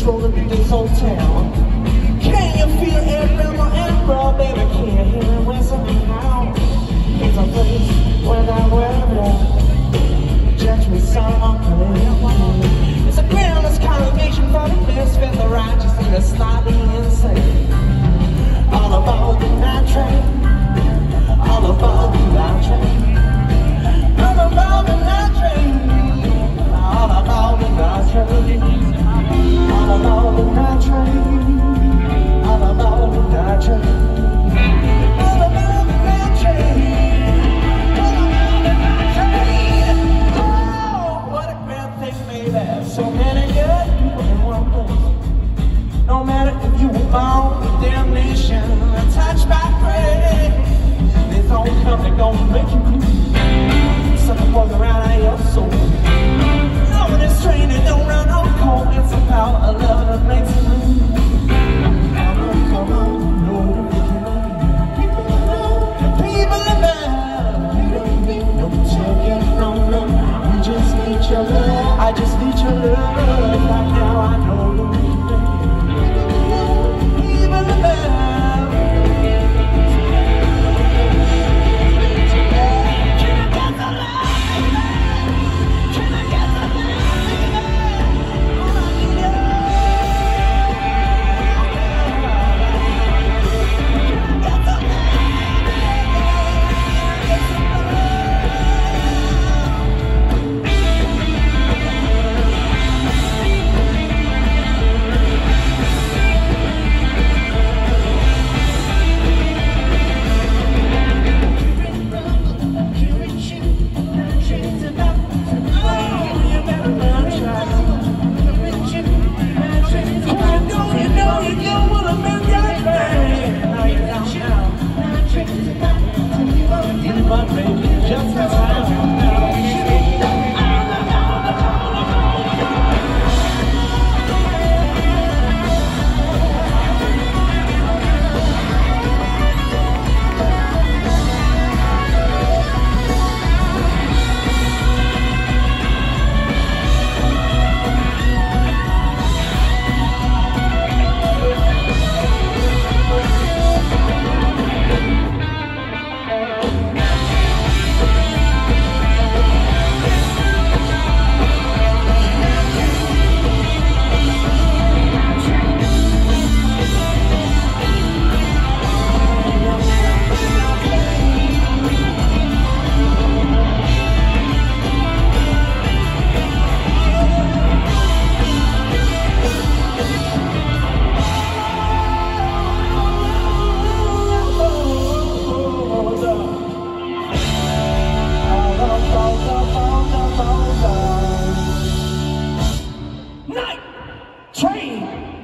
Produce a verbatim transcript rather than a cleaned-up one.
strolling in this old town. Can you feel it, grandma and bro, baby? Can you hear it whistling now? It's a place where they worry. Judge me some it's a groundless congregation for the misfit, the righteous and the snobby insane. All about the night train, all about the night train, all about the night train, all about the night train, all about the night train, all about the night train, all about the night train, all about the night train. Oh, what a grand thing, baby. So many good people in one place. No matter if you were born with damnation, touched by grace, there's only something gonna make you blue. Something walking around out of your soul. No, this train that don't run on cold. It's about a love that makes you move. Come on, come on, no, people alone, people alone. You don't need no taking from them. We just need your love. I just need your love. Right now I know the reason. Night train.